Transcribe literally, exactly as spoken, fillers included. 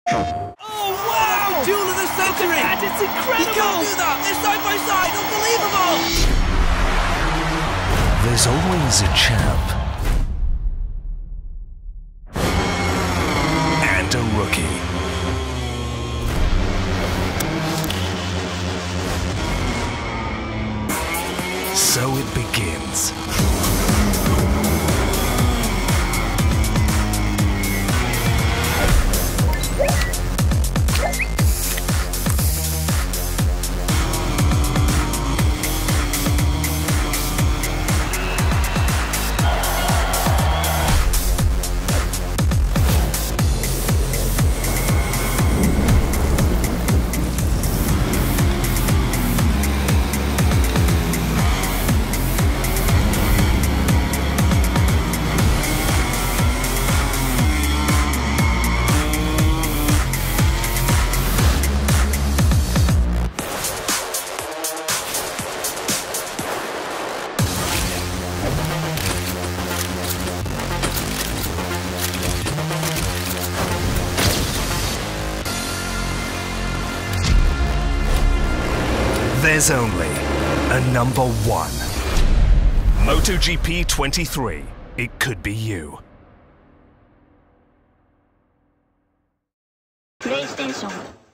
Oh, wow! Duel of the century! That is incredible! You can't do that! They're side by side! Unbelievable! There's always a champ. And a rookie. So it begins. There's only a number one. MotoGP twenty-three. It could be you. PlayStation